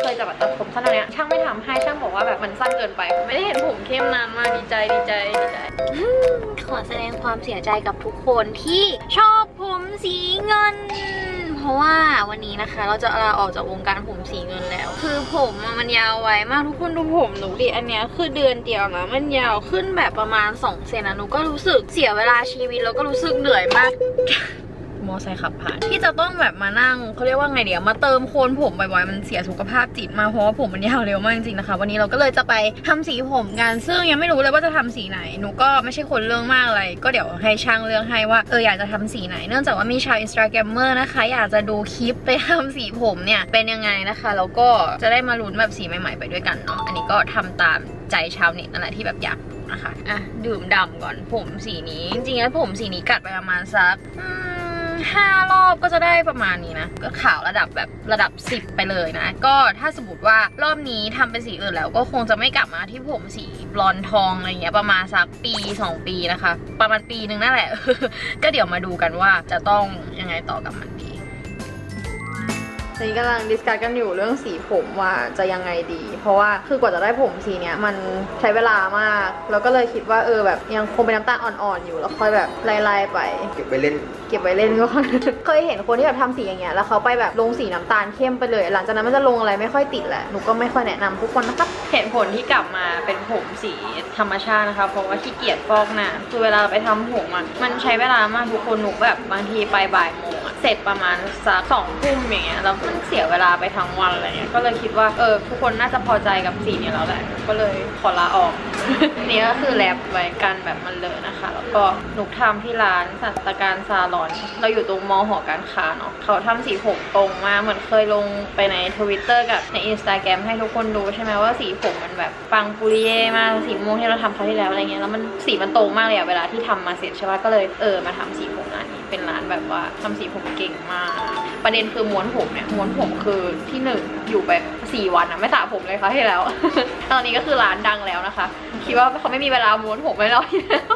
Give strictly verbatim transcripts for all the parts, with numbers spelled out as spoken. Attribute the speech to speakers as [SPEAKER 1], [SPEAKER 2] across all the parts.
[SPEAKER 1] เคยจะแบบตัดผมสั้นเนี้ยช่างไม่ทำให้ช่างบอกว่าแบบมันสั้นเกินไปไม่ได้เห็นผมเข้มนานมากดีใจดีใจดีใจขอแสดงความเสียใจกับทุกคนที่ชอบผมสีเงินเพราะว่าวันนี้นะคะเราจะลาออกจากวงการผมสีเงินแล้วคือผมมันยาวไวมากทุกคนดูผมหนูดิอันเนี้ยคือเดือนเดียวนะมันยาวขึ้นแบบประมาณสองเซนนะหนูก็รู้สึกเสียเวลาชีวิตแล้วก็รู้สึกเหนื่อยมากมอไซค์ขับผ่านที่จะต้องแบบมานั่งเขาเรียกว่าไงเดี๋ยวมาเติมโคนผมบ่อยๆมันเสียสุขภาพจิตมากเพราะว่าผมมันยาวเร็วมากจริงๆนะคะวันนี้เราก็เลยจะไปทำสีผมกันซึ่งยังไม่รู้เลยว่าจะทำสีไหนหนูก็ไม่ใช่คนเรื่องมากอะไรก็เดี๋ยวให้ช่างเลือกให้ว่าเอออยากจะทำสีไหนเนื่องจากว่ามีชาวอินสตาแกรมเมอร์นะคะอยากจะดูคลิปไปทำสีผมเนี่ยเป็นยังไงนะคะแล้วก็จะได้มาลุ้นแบบสีใหม่ๆไปด้วยกันเนาะอันนี้ก็ทำตามใจชาวเน็ตนั่นแหละที่แบบอยากนะคะอ่ะดื่มดำก่อนผมสีนี้จริงๆแล้วผมสีนี้กัดไปประมาณสักห้ารอบก็จะได้ประมาณนี้นะก็ขาวระดับแบบระดับสิบไปเลยนะก็ถ้าสมมติว่ารอบนี้ทำเป็นสีอื่นแล้วก็คงจะไม่กลับมาที่ผมสีบลอนด์ทองอะไรเงี้ยประมาณสักปีสองปีนะคะประมาณปีหนึ่งนั่นแหละ ก็เดี๋ยวมาดูกันว่าจะต้องยังไงต่อกับมันดีตอนนี้กำลังดิสคัสกันอยู่เรื่องสีผมว่าจะยังไงดีเพราะว่าคือกว่าจะได้ผมสีเนี้ยมันใช้เวลามากแล้วก็เลยคิดว่าเออแบบยังคงเป็นน้ำตาลอ่อนๆอยู่แล้วค่อยแบบไล่ๆไปเก็บไปเล่นเก็บไว้เล่นก็ เคยเห็นคนที่แบบทำสีอย่างเงี้ยแล้วเขาไปแบบลงสีน้ำตาลเข้มไปเลยหลังจากนั้นมันจะลงอะไรไม่ค่อยติดแหละหนูก็ไม่ค่อยแนะนำทุกคนนะครับเหตุผลที่กลับมาเป็นผมสีธรรมชาตินะคะเพราะว่าขี้เกียจฟอกหน้าคือเวลาไปทำผมมันมันใช้เวลามากทุกคนหนูแบบบางทีไปบ่ายโมงเสร็จประมาณสักสองทุ่มอย่างเงี้ยแล้วมันเสียเวลาไปทั้งวันอะไรเงี้ยก็เลยคิดว่าเออทุกคนน่าจะพอใจกับสีนี้แล้วแหละก็เลยขอลาออก นี่ก็คือแลบไว้กันแบบมันเลยนะคะแล้วก็หนูทำที่ร้านสัตการซาลอนเราอยู่ตรงมอหอการค้าเนาะเขาทำสีผมตรงมากเหมือนเคยลงไปใน ทวิตเตอร์ กับใน อินสตาแกรม ให้ทุกคนดูใช่ไหมว่าสีผมมันแบบปังปุริเย่มากสีม่วงที่เราทำคราวที่แล้วอะไรเงี้ยแล้วมันสีมันตรงมากเลยอะเวลาที่ทำมาเสร็จใช่ไหมก็เลยเออมาทำสีผมร้านนี้เป็นร้านแบบว่าทำสีผมเก่งมากประเด็นคือม้วนผมเนี่ยม้วนผมคือที่หนึ่งอยู่แบบสี่วันอะไม่สระผมเลยค่ะที่แล้ว ตอนนี้ก็คือร้านดังแล้วนะคะคิดว่าเขาไม่มีเวลาม้วนผมไว้แล้ว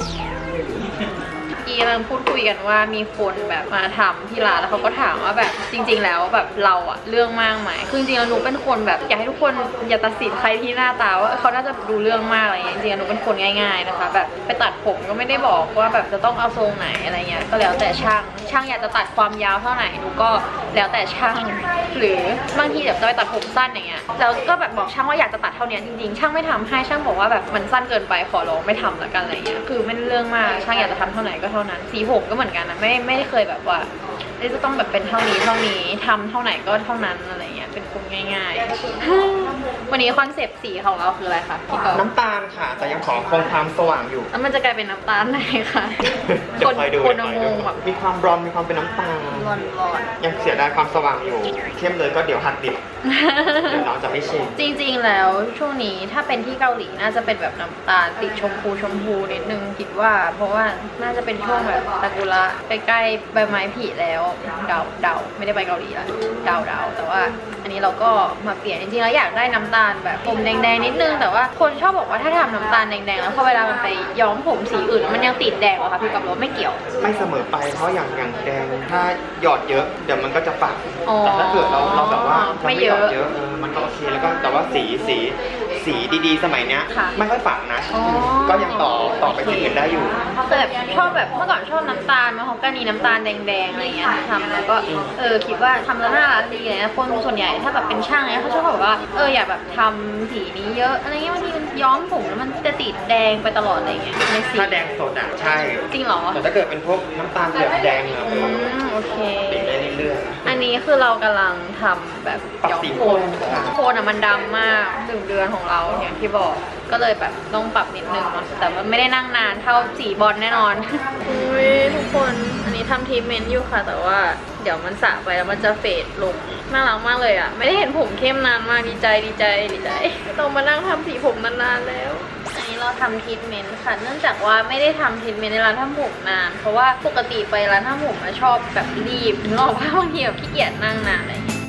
[SPEAKER 1] กีเริ่มพูดคุยกันว่ามีคนแบบมาทำที่ร้านแล้วเขาก็ถามว่าแบบจริงๆแล้วแบบเราอะเรื่องมากไหมคือจริงๆแล้วหนูเป็นคนแบบอยากให้ทุกคนอย่าตัดสินใครที่หน้าตาว่าเขาน่าจะดูเรื่องมากอะไรอย่างเงี้ยจริงๆหนูเป็นคนง่ายๆนะคะแบบไปตัดผมก็ไม่ได้บอกว่าแบบจะต้องเอาทรงไหนอะไรเงี้ยก็แล้วแต่ช่างช่างอยากจะตัดความยาวเท่าไหร่หนูก็แล้วแต่ช่างหรือบางทีแบบจะไปตัดผมสั้นอย่างเงี้ยแล้วก็แบบบอกช่างว่าอยากจะตัดเท่านี้จริงๆช่างไม่ทำให้ช่างบอกว่าแบบมันสั้นเกินไปขอร้องไม่ทำละกันอะไรเงี้ยคือไม่เรื่องมากช่างอยากจะทำเท่าไหร่ก็เท่านั้นสีผมก็เหมือนกันนะไม่ไม่ได้เคยแบบว่าจะต้องแบบเป็นเท่านี้เท่านี้ทำเท่าไหร่ก็เท่านั้นอะไรเงี้ยเป็นคนง่ายๆวันนี้คอนเซปต์สีของเราคืออะไรคะพี่กอล์ฟน้ำตาลค่ะแต่ยังขอคงความสว่างอยู่แล้วมันจะกลายเป็นน้ำตาลไหนคะคนคนงงแบบมีความบรอนมีความเป็นน้ำตาลบรอนบรอนยังเสียดายความสว่างอยู่เข้มเลยก็เดี๋ยวหักดิบเดี๋ยวน้องจะไม่ชินจริงๆแล้วช่วงนี้ถ้าเป็นที่เกาหลีน่าจะเป็นแบบน้ำตาลติดชมพูชมพูนิดนึงคิดว่าเพราะว่าน่าจะเป็นช่วงแบบซากุระใกล้ๆใบไม้ผลิแล้วเดาเดาไม่ได้ไปเกาหลีละเดาเดาแต่ว่าอันนี้เราก็มาเปลี่ยนจริงๆแล้วอยากได้น้ำตาลแบบผมแดงๆนิดนึงแต่ว่าคนชอบบอกว่าถ้าทำน้ำตาลแดงๆแล้วพอเวลามันไปย้อมผมสีอื่นมันยังติดแดงเหรอคะพี่กับรถไม่เกี่ยวไม่เสมอไปเพราะอย่างอย่างแดงถ้าหยอดเยอะเดี๋ยวมันก็จะฝังแต่ถ้าเกิดเราเราแบบว่าไม่เยอะเยอะมันก็โอเคแล้วก็แต่ว่าสีสีสีดีๆสมัยเนี้ยไม่ค่อยฝังนะก็ยังต่อต่อไปที่อื่นได้อยู่แต่แบบชอบแบบเมื่อก่อนชอบน้ำตาลมาฮอกกานีน้ำตาลแดงๆอะไรเงี้ยทำแล้วก็เออคิดว่าทำแล้วน่ารักดีเลยนะคนส่วนใหญ่ถ้าแบบเป็นช่างเนี้ยเขาชอบแบบว่าเอออยากแบบทำสีนี้เยอะอะไรเงี้ยบางทีมันย้อมผมแล้วมันจะติดแดงไปตลอดอะไรเงี้ยในสีถ้าแดงสดอ่ะใช่จริงเหรอแต่ถ้าเกิดเป็นพวกน้ำตาลเหลืองแดงอ่ะโอเคติดได้เรื่อยๆอันนี้คือเรากำลังทำแบบย้อมโคนโคนอ่ะมันดำมากหนึ่งเดือนของเราอย่างที่บอกก็เลยแบบต้องปรับนิดนึงเนาะแต่ว่าไม่ได้นั่งนานเท่าสีบอลแน่นอนอุ้ยทุกคนอันนี้ทำทรีทเมนต์อยู่ค่ะแต่ว่าเดี๋ยวมันสระไปแล้วมันจะเฟดลงน่ารักมากเลยอ่ะไม่ได้เห็นผมเข้มนานมากดีใจดีใจดีใจต้องมานั่งทำสีผมนานๆแล้วอันนี้เราทำทรีทเมนต์ค่ะเนื่องจากว่าไม่ได้ทำทรีทเมนต์ในร้านทำผมนานเพราะว่าปกติไปร้านทำผมชอบแบบรีบนึกออกป่ะบางทีแบบขี้เกียจนั่งนานอะไรอย่างเงี้ย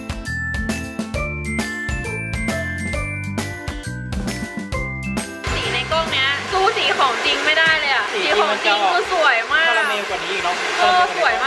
[SPEAKER 1] กล้องเนี้ยสู้สีของจริงไม่ได้เลยอ่ะสีของจริงคือสวยมากคาราเมลกว่านี้อีกเนาะเออสวยมากอ่ะ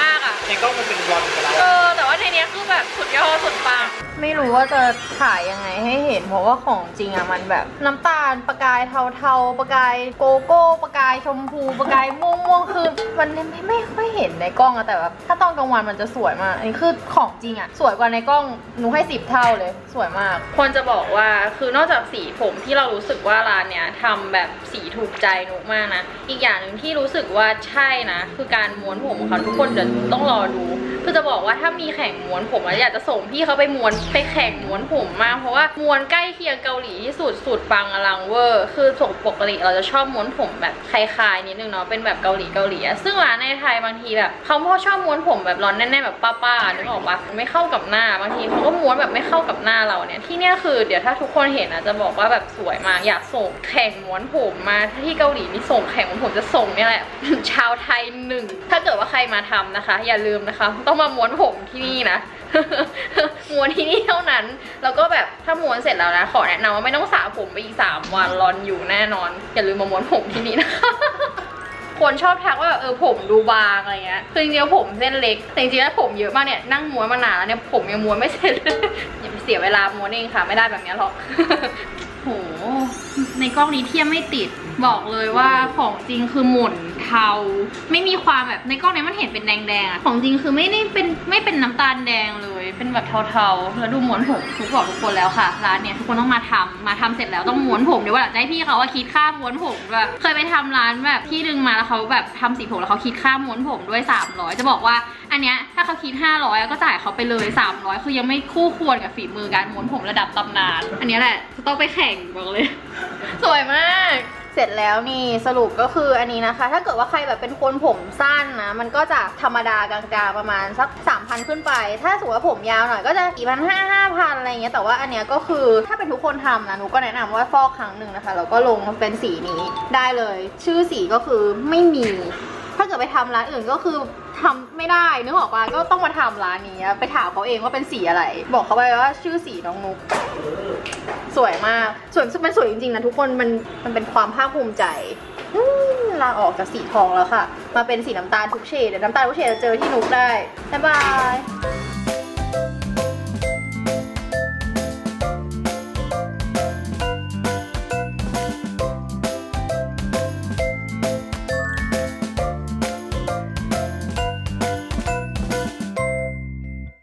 [SPEAKER 2] ในกล้องมันเป็นบลอนด์ไปแล้ว
[SPEAKER 1] เออแต่ว่าในนี้คือแบบสุดยอดสุดปังไม่รู้ว่าจะถ่ายยังไงให้เห็นเพราะว่าของจริงอะมันแบบน้ำตาลประกายเทาๆประกายโกโก้ประกายชมพูประกายม่วงๆคือมันไม่ไม่ค่อยเห็นในกล้องอะแต่แบบถ้าตอนกลางวันมันจะสวยมากอันนี้คือของจริงอะสวยกว่าในกล้องหนูให้สิบเท่าเลยสวยมากควรจะบอกว่าคือนอกจากสีผมที่เรารู้สึกว่าร้านเนี้ยทำแบบสีถูกใจหนูมากนะอีกอย่างหนึ่งที่รู้สึกว่าใช่นะคือการม้วนผมของเขาทุกคนเดี๋ยวต้องรอดูคือจะบอกว่าถ้ามีแข่งม้วนผมอยากจะส่งพี่เขาไปม้วนไปแข่งม้วนผมมากเพราะว่าม้วนใกล้เคียงเกาหลีที่สุดสุดปังอลังเวอร์คือส่งปกติเราจะชอบม้วนผมแบบคลายๆนิดนึงเนาะเป็นแบบเกาหลีเกาหลีซึ่งร้านในไทยบางทีแบบเขาพอชอบม้วนผมแบบร้อนแน่ๆแบบป้าๆนึกออกปะไม่เข้ากับหน้าบางทีเขาก็ม้วนแบบไม่เข้ากับหน้าเราเนี่ยที่เนี่ยคือเดี๋ยวถ้าทุกคนเห็นนะจะบอกว่าแบบสวยมากอยากส่งแข่งม้วนผมมาที่เกาหลีนี่ส่งแข่งม้วนผมจะส่งเนี่ยแหละ ชาวไทยหนึ่งถ้าเกิดว่าใครมาทำนะคะอย่าลืมนะคะต้องมาม้วนผมที่นี่นะ ม้วนที่นี่เท่านั้นแล้วก็แบบถ้าม้วนเสร็จแล้วนะขอแนะนำว่าไม่ต้องสระผมไปอีกสามวันรอนอยู่แน่นอนอย่าลืมมาม้วนผมที่นี่นะคะ คนชอบทักว่าเออผมดูบางอะไรเงี้ยคือจริงๆผมเส้นเล็กแต่จริงๆแล้วผมเยอะมากเนี่ยนั่งม้วนมานานแล้วเนี่ยผมยังม้วนไม่เสร็จเลยอย่าไปเสียเวลาม้วนเองค่ะไม่ได้แบบนี้หรอก โหในกล้องนี้เทียบไม่ติดบอกเลยว่าของจริงคือหม่นเทาไม่มีความแบบในกล้องนี้มันเห็นเป็นแดงๆอะของจริงคือไม่ได้เป็นไม่เป็นน้ำตาลแดงเลยเป็นแบบเทาๆแล้วดูม้วนผมทุกบอกทุกคนแล้วค่ะร้านเนี้ยทุกคนต้องมาทำมาทำเสร็จแล้วต้องม้วนผมเดี๋ยวว่าหลังจากพี่เขาว่าคิดค่าม้วนผมแบบเคยไปทำร้านแบบที่ดึงมาแล้วเขาแบบทำสีผมแล้วเขาคิดค่าม้วนผมด้วยสามร้อยจะบอกว่าอันเนี้ยถ้าเขาคิดห้าร้อยก็จ่ายเขาไปเลยสามร้อยคือยังไม่คู่ควรกับฝีมือการม้วนผมระดับตำนานอันนี้แหละต้องไปแข่งบอกเลย สวยมากเสร็จแล้วนี่สรุปก็คืออันนี้นะคะถ้าเกิดว่าใครแบบเป็นคนผมสั้นนะมันก็จะธรรมดากลางๆประมาณสัก สามพัน ขึ้นไปถ้าสมมติว่าผมยาวหน่อยก็จะ สี่พันห้าร้อย ห้าพัน อะไรเงี้ยแต่ว่าอันเนี้ยก็คือถ้าเป็นทุกคนทำนะหนูก็แนะนำว่าฟอกครั้งหนึ่งนะคะแล้วก็ลงเป็นสีนี้ได้เลยชื่อสีก็คือไม่มีถ้าเกิดไปทำร้านอื่นก็คือทำไม่ได้นึกออกป่ะก็ต้องมาทำร้านนี้ไปถามเขาเองว่าเป็นสีอะไรบอกเขาไปว่าชื่อสีน้องนุ๊กสวยมากสวยมันสวยจริงๆนะทุกคนมันมันเป็นความภาคภูมิใจลาออกจากสีทองแล้วค่ะมาเป็นสีน้ำตาลทุกเฉดเดี๋ยวน้ำตาลทุกเฉดจะเจอที่นุ๊กได้บ๊ายบาย